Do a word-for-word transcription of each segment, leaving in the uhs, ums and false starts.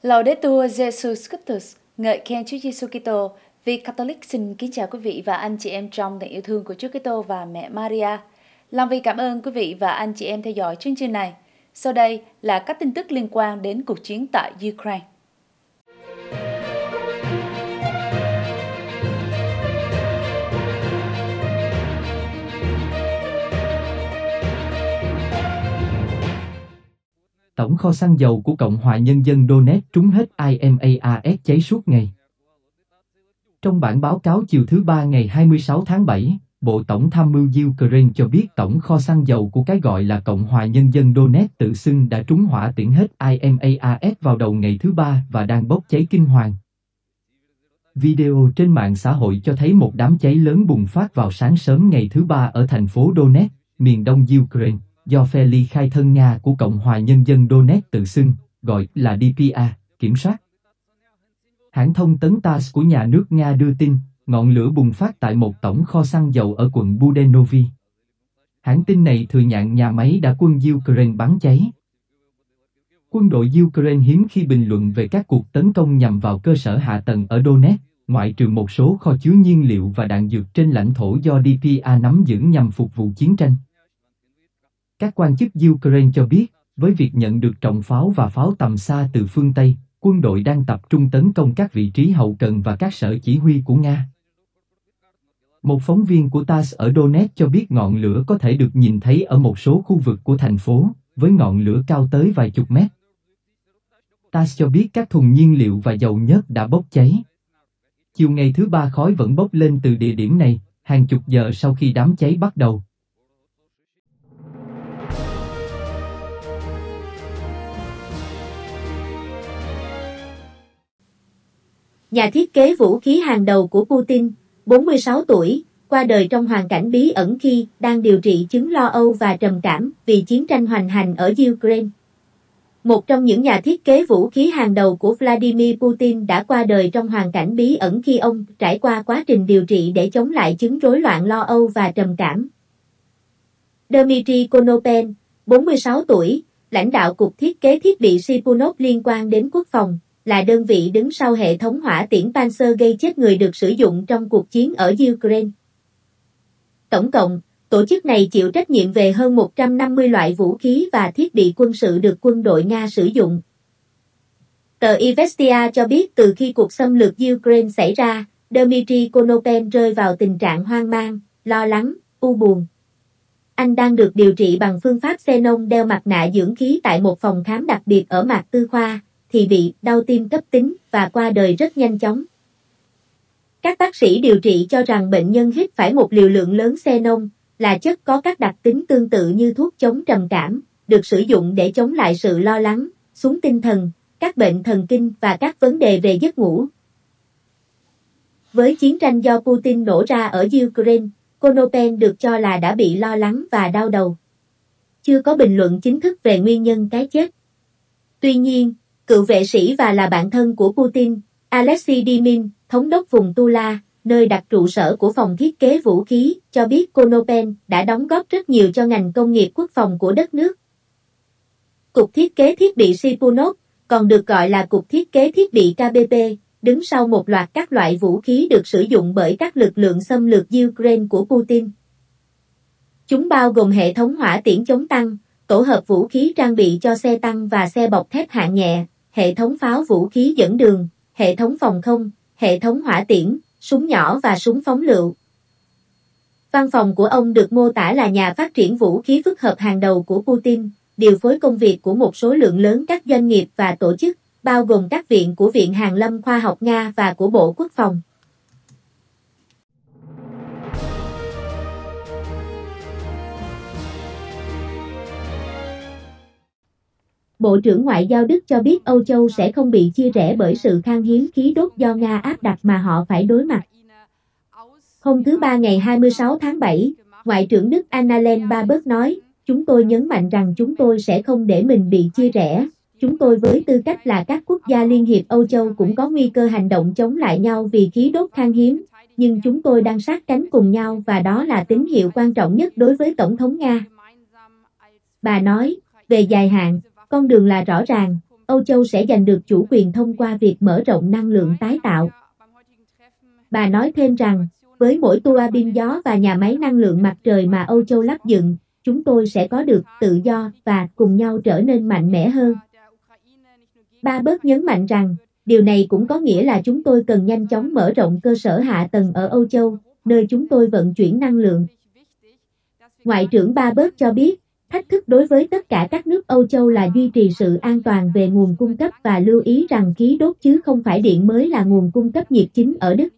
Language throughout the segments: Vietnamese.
Laudetur Jesus Christus, ngợi khen Chúa Giêsu Kitô. Vì Catholic xin kính chào quý vị và anh chị em trong tình yêu thương của Chúa Kitô và mẹ Maria. Lòng vì cảm ơn quý vị và anh chị em theo dõi chương trình này. Sau đây là các tin tức liên quan đến cuộc chiến tại Ukraine. Tổng kho xăng dầu của Cộng hòa Nhân dân Donetsk trúng hết i em a rờ cháy suốt ngày. Trong bản báo cáo chiều thứ Ba ngày hai mươi sáu tháng bảy, Bộ Tổng tham mưu Ukraine cho biết tổng kho xăng dầu của cái gọi là Cộng hòa Nhân dân Donetsk tự xưng đã trúng hỏa tiễn hết i em a rờ vào đầu ngày thứ Ba và đang bốc cháy kinh hoàng. Video trên mạng xã hội cho thấy một đám cháy lớn bùng phát vào sáng sớm ngày thứ Ba ở thành phố Donetsk, miền đông Ukraine, do phe ly khai thân Nga của Cộng hòa Nhân dân Donetsk tự xưng, gọi là đê pê a, kiểm soát. Hãng thông tấn tát ét của nhà nước Nga đưa tin, ngọn lửa bùng phát tại một tổng kho xăng dầu ở quận Budenovy. Hãng tin này thừa nhận nhà máy đã quân Ukraine bắn cháy. Quân đội Ukraine hiếm khi bình luận về các cuộc tấn công nhằm vào cơ sở hạ tầng ở Donetsk, ngoại trừ một số kho chứa nhiên liệu và đạn dược trên lãnh thổ do đê pê a nắm giữ nhằm phục vụ chiến tranh. Các quan chức Ukraine cho biết, với việc nhận được trọng pháo và pháo tầm xa từ phương Tây, quân đội đang tập trung tấn công các vị trí hậu cần và các sở chỉ huy của Nga. Một phóng viên của tát ét ở Donetsk cho biết ngọn lửa có thể được nhìn thấy ở một số khu vực của thành phố, với ngọn lửa cao tới vài chục mét. tát ét cho biết các thùng nhiên liệu và dầu nhớt đã bốc cháy. Chiều ngày thứ Ba khói vẫn bốc lên từ địa điểm này, hàng chục giờ sau khi đám cháy bắt đầu. Nhà thiết kế vũ khí hàng đầu của Putin, bốn mươi sáu tuổi, qua đời trong hoàn cảnh bí ẩn khi đang điều trị chứng lo âu và trầm cảm vì chiến tranh hoành hành ở Ukraine. Một trong những nhà thiết kế vũ khí hàng đầu của Vladimir Putin đã qua đời trong hoàn cảnh bí ẩn khi ông trải qua quá trình điều trị để chống lại chứng rối loạn lo âu và trầm cảm. Dmitry Konopin, bốn mươi sáu tuổi, lãnh đạo Cục Thiết kế Thiết bị Sipunov liên quan đến quốc phòng, là đơn vị đứng sau hệ thống hỏa tiễn Panzer gây chết người được sử dụng trong cuộc chiến ở Ukraine. Tổng cộng, tổ chức này chịu trách nhiệm về hơn một trăm năm mươi loại vũ khí và thiết bị quân sự được quân đội Nga sử dụng. Tờ Izvestia cho biết từ khi cuộc xâm lược Ukraine xảy ra, Dmitry Konopin rơi vào tình trạng hoang mang, lo lắng, u buồn. Anh đang được điều trị bằng phương pháp xenon đeo mặt nạ dưỡng khí tại một phòng khám đặc biệt ở Mạc Tư Khoa, thì bị đau tim cấp tính và qua đời rất nhanh chóng. Các bác sĩ điều trị cho rằng bệnh nhân hít phải một liều lượng lớn xenon, là chất có các đặc tính tương tự như thuốc chống trầm cảm, được sử dụng để chống lại sự lo lắng, xuống tinh thần, các bệnh thần kinh và các vấn đề về giấc ngủ. Với chiến tranh do Putin nổ ra ở Ukraine, Konopin được cho là đã bị lo lắng và đau đầu. Chưa có bình luận chính thức về nguyên nhân cái chết. Tuy nhiên, cựu vệ sĩ và là bạn thân của Putin, Alexei Dimin, thống đốc vùng Tula, nơi đặt trụ sở của phòng thiết kế vũ khí, cho biết Konopin đã đóng góp rất nhiều cho ngành công nghiệp quốc phòng của đất nước. Cục Thiết kế Thiết bị Sipunov, còn được gọi là Cục Thiết kế Thiết bị ca bê pê, đứng sau một loạt các loại vũ khí được sử dụng bởi các lực lượng xâm lược Ukraine của Putin. Chúng bao gồm hệ thống hỏa tiễn chống tăng, tổ hợp vũ khí trang bị cho xe tăng và xe bọc thép hạng nhẹ, hệ thống pháo vũ khí dẫn đường, hệ thống phòng không, hệ thống hỏa tiễn, súng nhỏ và súng phóng lựu. Văn phòng của ông được mô tả là nhà phát triển vũ khí phức hợp hàng đầu của Putin, điều phối công việc của một số lượng lớn các doanh nghiệp và tổ chức, bao gồm các viện của Viện Hàn lâm Khoa học Nga và của Bộ Quốc phòng. Bộ trưởng Ngoại giao Đức cho biết Âu Châu sẽ không bị chia rẽ bởi sự khan hiếm khí đốt do Nga áp đặt mà họ phải đối mặt. Hôm thứ Ba ngày hai mươi sáu tháng bảy, Ngoại trưởng Đức Annalena Baerbock nói, chúng tôi nhấn mạnh rằng chúng tôi sẽ không để mình bị chia rẽ. Chúng tôi với tư cách là các quốc gia Liên hiệp Âu Châu cũng có nguy cơ hành động chống lại nhau vì khí đốt khan hiếm, nhưng chúng tôi đang sát cánh cùng nhau và đó là tín hiệu quan trọng nhất đối với Tổng thống Nga. Bà nói, về dài hạn, con đường là rõ ràng, Âu Châu sẽ giành được chủ quyền thông qua việc mở rộng năng lượng tái tạo. Bà nói thêm rằng, với mỗi tua bin gió và nhà máy năng lượng mặt trời mà Âu Châu lắp dựng, chúng tôi sẽ có được tự do và cùng nhau trở nên mạnh mẽ hơn. Bà Bớt nhấn mạnh rằng, điều này cũng có nghĩa là chúng tôi cần nhanh chóng mở rộng cơ sở hạ tầng ở Âu Châu, nơi chúng tôi vận chuyển năng lượng. Ngoại trưởng Bà Bớt cho biết, thách thức đối với tất cả các nước Âu Châu là duy trì sự an toàn về nguồn cung cấp và lưu ý rằng khí đốt chứ không phải điện mới là nguồn cung cấp nhiệt chính ở Đức.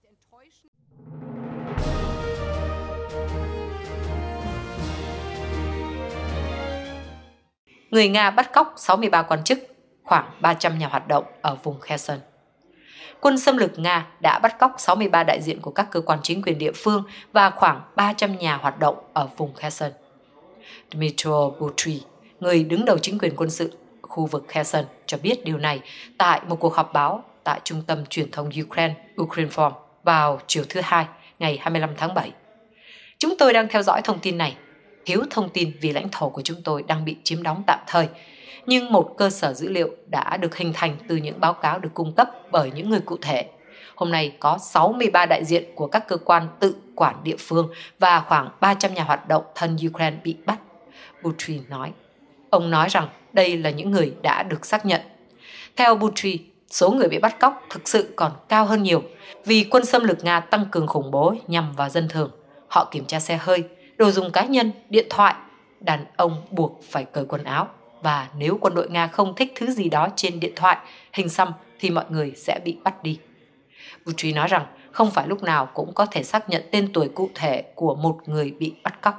Người Nga bắt cóc sáu mươi ba quan chức, khoảng ba trăm nhà hoạt động ở vùng Kherson. Quân xâm lược Nga đã bắt cóc sáu mươi ba đại diện của các cơ quan chính quyền địa phương và khoảng ba trăm nhà hoạt động ở vùng Kherson. Dmytro Butryn, người đứng đầu chính quyền quân sự khu vực Kherson, cho biết điều này tại một cuộc họp báo tại Trung tâm Truyền thông Ukraine, Ukrinform, vào chiều thứ Hai, ngày hai mươi lăm tháng bảy. Chúng tôi đang theo dõi thông tin này. Thiếu thông tin vì lãnh thổ của chúng tôi đang bị chiếm đóng tạm thời. Nhưng một cơ sở dữ liệu đã được hình thành từ những báo cáo được cung cấp bởi những người cụ thể. Hôm nay có sáu mươi ba đại diện của các cơ quan tự quản địa phương và khoảng ba trăm nhà hoạt động thân Ukraine bị bắt, Butryn nói. Ông nói rằng đây là những người đã được xác nhận. Theo Butryn, số người bị bắt cóc thực sự còn cao hơn nhiều vì quân xâm lược Nga tăng cường khủng bố nhằm vào dân thường. Họ kiểm tra xe hơi, đồ dùng cá nhân, điện thoại, đàn ông buộc phải cởi quần áo. Và nếu quân đội Nga không thích thứ gì đó trên điện thoại, hình xăm thì mọi người sẽ bị bắt đi. Butryn nói rằng không phải lúc nào cũng có thể xác nhận tên tuổi cụ thể của một người bị bắt cóc.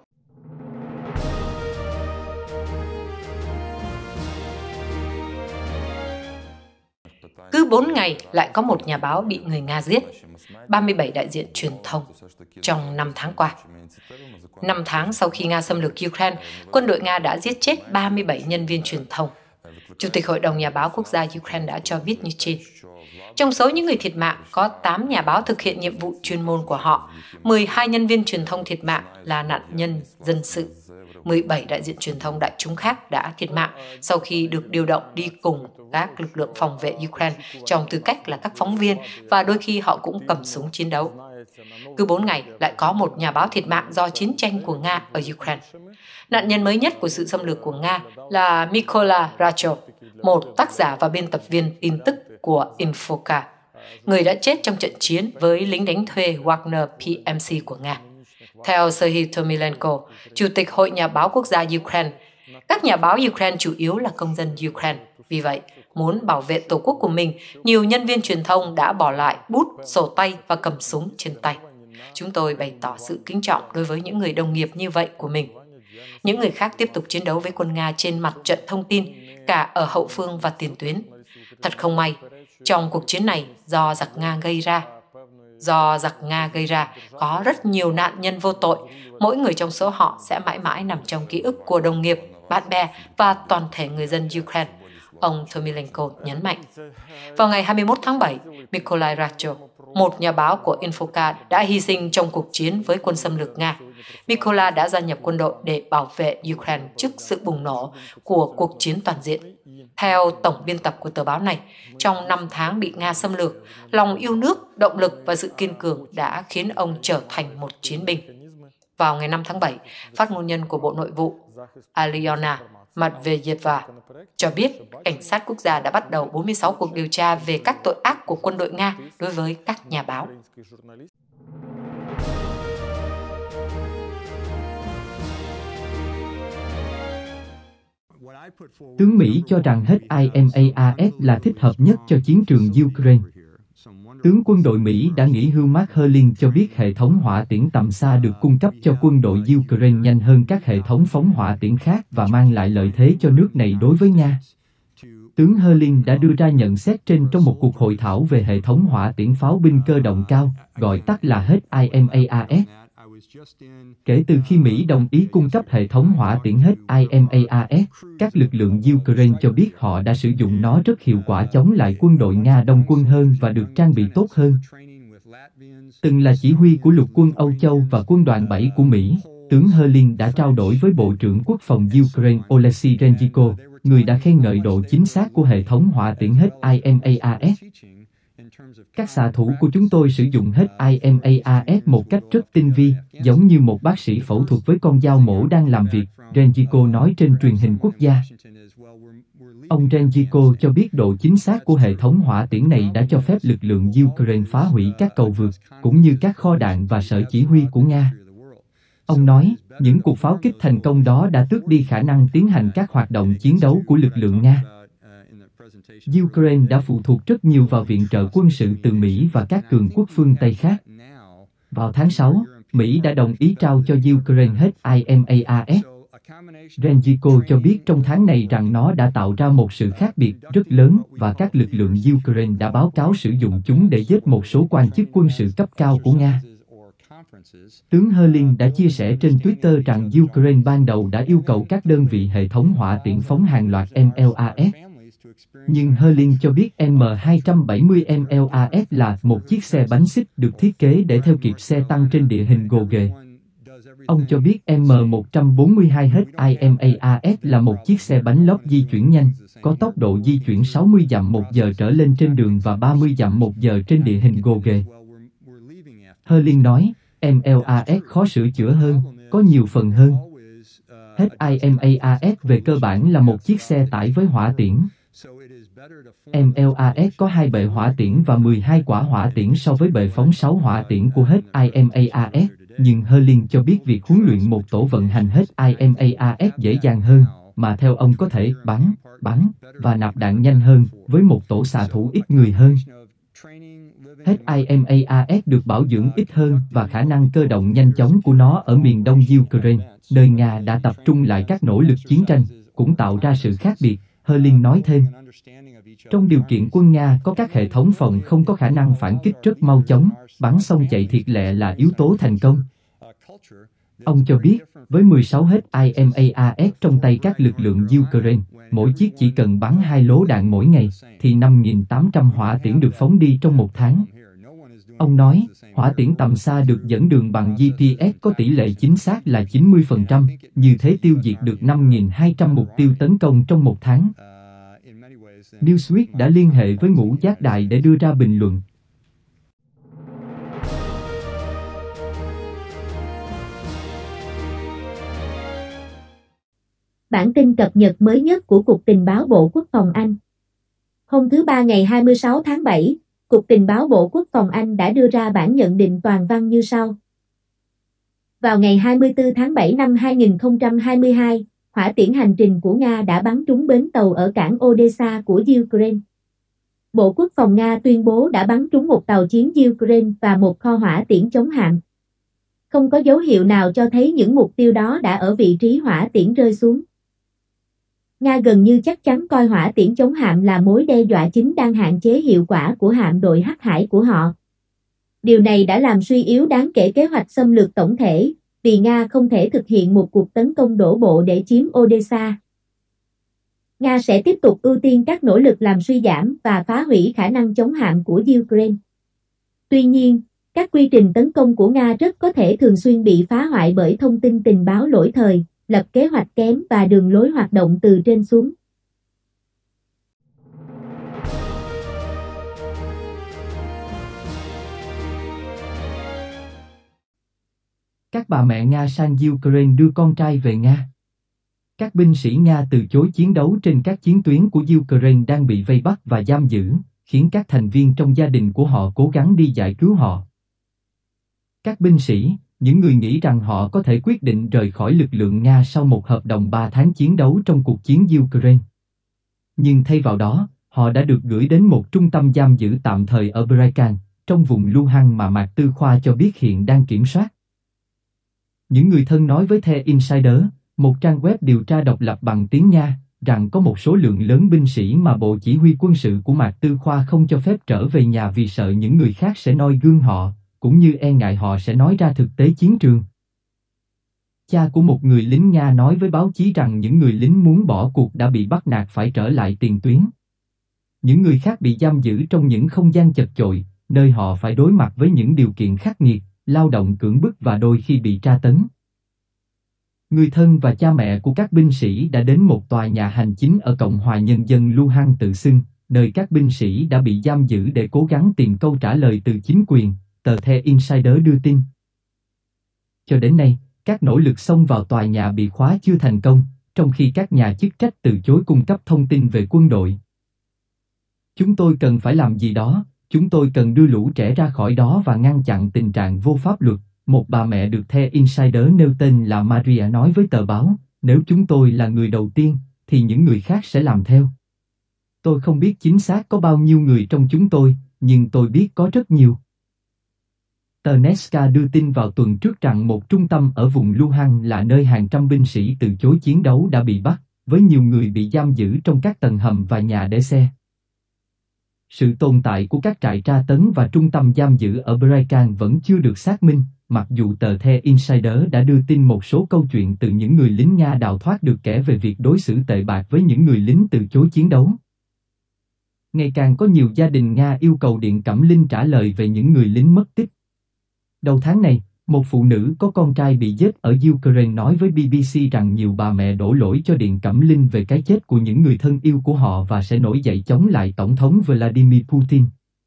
Cứ bốn ngày lại có một nhà báo bị người Nga giết, ba mươi bảy đại diện truyền thông trong năm tháng qua. Năm tháng sau khi Nga xâm lược Ukraine, quân đội Nga đã giết chết ba mươi bảy nhân viên truyền thông. Chủ tịch Hội đồng Nhà báo Quốc gia Ukraine đã cho biết như trên. Trong số những người thiệt mạng, có tám nhà báo thực hiện nhiệm vụ chuyên môn của họ, mười hai nhân viên truyền thông thiệt mạng là nạn nhân dân sự. mười bảy đại diện truyền thông đại chúng khác đã thiệt mạng sau khi được điều động đi cùng các lực lượng phòng vệ Ukraine trong tư cách là các phóng viên và đôi khi họ cũng cầm súng chiến đấu. Cứ bốn ngày lại có một nhà báo thiệt mạng do chiến tranh của Nga ở Ukraine. Nạn nhân mới nhất của sự xâm lược của Nga là Mykola Rachov, một tác giả và biên tập viên tin tức của Infoka, người đã chết trong trận chiến với lính đánh thuê Wagner pê em xê của Nga. Theo Serhiy Tomilenko, Chủ tịch Hội Nhà báo Quốc gia Ukraine, các nhà báo Ukraine chủ yếu là công dân Ukraine. Vì vậy, muốn bảo vệ tổ quốc của mình, nhiều nhân viên truyền thông đã bỏ lại bút, sổ tay và cầm súng trên tay. Chúng tôi bày tỏ sự kính trọng đối với những người đồng nghiệp như vậy của mình. Những người khác tiếp tục chiến đấu với quân Nga trên mặt trận thông tin, cả ở hậu phương và tiền tuyến. Thật không may, trong cuộc chiến này do giặc Nga gây ra, Do giặc Nga gây ra, có rất nhiều nạn nhân vô tội. Mỗi người trong số họ sẽ mãi mãi nằm trong ký ức của đồng nghiệp, bạn bè và toàn thể người dân Ukraine, ông Tomilenko nhấn mạnh. Vào ngày hai mươi mốt tháng bảy, Mykola Rachov, một nhà báo của Infoka, đã hy sinh trong cuộc chiến với quân xâm lược Nga. Mykola đã gia nhập quân đội để bảo vệ Ukraine trước sự bùng nổ của cuộc chiến toàn diện. Theo tổng biên tập của tờ báo này, trong năm tháng bị Nga xâm lược, lòng yêu nước, động lực và sự kiên cường đã khiến ông trở thành một chiến binh. Vào ngày năm tháng bảy, phát ngôn nhân của Bộ Nội vụ Alyona Matveyeva cho biết cảnh sát quốc gia đã bắt đầu bốn mươi sáu cuộc điều tra về các tội ác của quân đội Nga đối với các nhà báo. Tướng Mỹ cho rằng hết i em a ét là thích hợp nhất cho chiến trường Ukraine. Tướng quân đội Mỹ đã nghỉ hưu Mark Herling cho biết hệ thống hỏa tiễn tầm xa được cung cấp cho quân đội Ukraine nhanh hơn các hệ thống phóng hỏa tiễn khác và mang lại lợi thế cho nước này đối với Nga. Tướng Herling đã đưa ra nhận xét trên trong một cuộc hội thảo về hệ thống hỏa tiễn pháo binh cơ động cao, gọi tắt là hết i em a ét. Kể từ khi Mỹ đồng ý cung cấp hệ thống hỏa tiễn hết i em a ét, các lực lượng Ukraine cho biết họ đã sử dụng nó rất hiệu quả chống lại quân đội Nga đông quân hơn và được trang bị tốt hơn. Từng là chỉ huy của lục quân Âu Châu và quân đoàn bảy của Mỹ, tướng Herling đã trao đổi với Bộ trưởng Quốc phòng Ukraine Oleksiy Rezhenko, người đã khen ngợi độ chính xác của hệ thống hỏa tiễn hết I M A R S. Các xạ thủ của chúng tôi sử dụng hết I M A R S một cách rất tinh vi, giống như một bác sĩ phẫu thuật với con dao mổ đang làm việc, Renjiko nói trên truyền hình quốc gia. Ông Renjiko cho biết độ chính xác của hệ thống hỏa tiễn này đã cho phép lực lượng Ukraine phá hủy các cầu vượt, cũng như các kho đạn và sở chỉ huy của Nga. Ông nói, những cuộc pháo kích thành công đó đã tước đi khả năng tiến hành các hoạt động chiến đấu của lực lượng Nga. Ukraine đã phụ thuộc rất nhiều vào viện trợ quân sự từ Mỹ và các cường quốc phương Tây khác. Vào tháng sáu, Mỹ đã đồng ý trao cho Ukraine hết I M A R S. Renjiko cho biết trong tháng này rằng nó đã tạo ra một sự khác biệt rất lớn và các lực lượng Ukraine đã báo cáo sử dụng chúng để giết một số quan chức quân sự cấp cao của Nga. Tướng Herlin đã chia sẻ trên Twitter rằng Ukraine ban đầu đã yêu cầu các đơn vị hệ thống hỏa tiễn phóng hàng loạt M L A S. Nhưng Herlin cho biết M hai trăm bảy mươi M L A S là một chiếc xe bánh xích được thiết kế để theo kịp xe tăng trên địa hình gồ ghề. Ông cho biết M một trăm bốn mươi hai hết I M A R S là một chiếc xe bánh lót di chuyển nhanh, có tốc độ di chuyển sáu mươi dặm một giờ trở lên trên đường và ba mươi dặm một giờ trên địa hình gồ ghề. Herlin nói, M L A S khó sửa chữa hơn, có nhiều phần hơn. Hết I M A R S về cơ bản là một chiếc xe tải với hỏa tiễn. M L A S có hai bệ hỏa tiễn và mười hai quả hỏa tiễn so với bệ phóng sáu hỏa tiễn của hết I M A R S, nhưng Herlin cho biết việc huấn luyện một tổ vận hành hết I M A R S dễ dàng hơn, mà theo ông có thể bắn, bắn và nạp đạn nhanh hơn với một tổ xạ thủ ít người hơn. Hết I M A R S được bảo dưỡng ít hơn và khả năng cơ động nhanh chóng của nó ở miền đông Ukraine, nơi Nga đã tập trung lại các nỗ lực chiến tranh, cũng tạo ra sự khác biệt, Herlin nói thêm. Trong điều kiện quân Nga có các hệ thống phòng không có khả năng phản kích rất mau chóng, bắn xong chạy thiệt lẹ là yếu tố thành công. Ông cho biết, với mười sáu hết I M A R S trong tay các lực lượng Ukraine, mỗi chiếc chỉ cần bắn hai lố đạn mỗi ngày, thì năm nghìn tám trăm hỏa tiễn được phóng đi trong một tháng. Ông nói, hỏa tiễn tầm xa được dẫn đường bằng G P S có tỷ lệ chính xác là chín mươi phần trăm, như thế tiêu diệt được năm nghìn hai trăm mục tiêu tấn công trong một tháng. Newsweek đã liên hệ với Ngũ Giác Đài để đưa ra bình luận. Bản tin cập nhật mới nhất của Cục Tình báo Bộ Quốc phòng Anh. Hôm thứ Ba ngày hai mươi sáu tháng bảy, Cục Tình báo Bộ Quốc phòng Anh đã đưa ra bản nhận định toàn văn như sau. Vào ngày hai mươi tư tháng bảy năm hai nghìn không trăm hai mươi hai, hỏa tiễn hành trình của Nga đã bắn trúng bến tàu ở cảng Odessa của Ukraine. Bộ Quốc phòng Nga tuyên bố đã bắn trúng một tàu chiến Ukraine và một kho hỏa tiễn chống hạm. Không có dấu hiệu nào cho thấy những mục tiêu đó đã ở vị trí hỏa tiễn rơi xuống. Nga gần như chắc chắn coi hỏa tiễn chống hạm là mối đe dọa chính đang hạn chế hiệu quả của hạm đội hắc hải của họ. Điều này đã làm suy yếu đáng kể kế hoạch xâm lược tổng thể, vì Nga không thể thực hiện một cuộc tấn công đổ bộ để chiếm Odessa. Nga sẽ tiếp tục ưu tiên các nỗ lực làm suy giảm và phá hủy khả năng chống hạm của Ukraine. Tuy nhiên, các quy trình tấn công của Nga rất có thể thường xuyên bị phá hoại bởi thông tin tình báo lỗi thời, lập kế hoạch kém và đường lối hoạt động từ trên xuống. Các bà mẹ Nga sang Ukraine đưa con trai về Nga. Các binh sĩ Nga từ chối chiến đấu trên các chiến tuyến của Ukraine đang bị vây bắt và giam giữ, khiến các thành viên trong gia đình của họ cố gắng đi giải cứu họ. Các binh sĩ, những người nghĩ rằng họ có thể quyết định rời khỏi lực lượng Nga sau một hợp đồng ba tháng chiến đấu trong cuộc chiến Ukraine. Nhưng thay vào đó, họ đã được gửi đến một trung tâm giam giữ tạm thời ở Brykan, trong vùng Luhansk mà Mạc Tư Khoa cho biết hiện đang kiểm soát. Những người thân nói với The Insider, một trang web điều tra độc lập bằng tiếng Nga, rằng có một số lượng lớn binh sĩ mà Bộ Chỉ huy quân sự của Mạc Tư Khoa không cho phép trở về nhà vì sợ những người khác sẽ noi gương họ, cũng như e ngại họ sẽ nói ra thực tế chiến trường. Cha của một người lính Nga nói với báo chí rằng những người lính muốn bỏ cuộc đã bị bắt nạt phải trở lại tiền tuyến. Những người khác bị giam giữ trong những không gian chật chội, nơi họ phải đối mặt với những điều kiện khắc nghiệt, lao động cưỡng bức và đôi khi bị tra tấn. Người thân và cha mẹ của các binh sĩ đã đến một tòa nhà hành chính ở Cộng hòa Nhân dân Luhansk tự xưng, nơi các binh sĩ đã bị giam giữ để cố gắng tìm câu trả lời từ chính quyền, tờ The Insider đưa tin. Cho đến nay, các nỗ lực xông vào tòa nhà bị khóa chưa thành công, trong khi các nhà chức trách từ chối cung cấp thông tin về quân đội. Chúng tôi cần phải làm gì đó, chúng tôi cần đưa lũ trẻ ra khỏi đó và ngăn chặn tình trạng vô pháp luật, một bà mẹ được The Insider nêu tên là Maria nói với tờ báo, nếu chúng tôi là người đầu tiên, thì những người khác sẽ làm theo. Tôi không biết chính xác có bao nhiêu người trong chúng tôi, nhưng tôi biết có rất nhiều. Tờ Neska đưa tin vào tuần trước rằng một trung tâm ở vùng Luhansk là nơi hàng trăm binh sĩ từ chối chiến đấu đã bị bắt, với nhiều người bị giam giữ trong các tầng hầm và nhà để xe. Sự tồn tại của các trại tra tấn và trung tâm giam giữ ở Breikan vẫn chưa được xác minh, mặc dù tờ The Insider đã đưa tin một số câu chuyện từ những người lính Nga đào thoát được kể về việc đối xử tệ bạc với những người lính từ chối chiến đấu. Ngày càng có nhiều gia đình Nga yêu cầu Điện Cẩm Linh trả lời về những người lính mất tích. Đầu tháng này, một phụ nữ có con trai bị giết ở Ukraine nói với bê bê xê rằng nhiều bà mẹ đổ lỗi cho Điện Cẩm Linh về cái chết của những người thân yêu của họ và sẽ nổi dậy chống lại Tổng thống Vladimir Putin.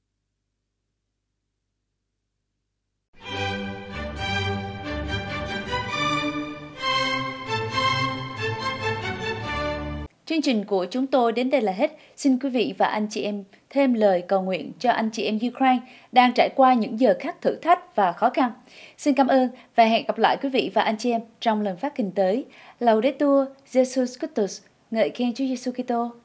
Chương trình của chúng tôi đến đây là hết. Xin quý vị và anh chị em thêm lời cầu nguyện cho anh chị em Ukraine đang trải qua những giờ khắc thử thách và khó khăn. Xin cảm ơn và hẹn gặp lại quý vị và anh chị em trong lần phát kinh tới. Laudetur Jesus Christus, ngợi khen Chúa Giêsu Kitô.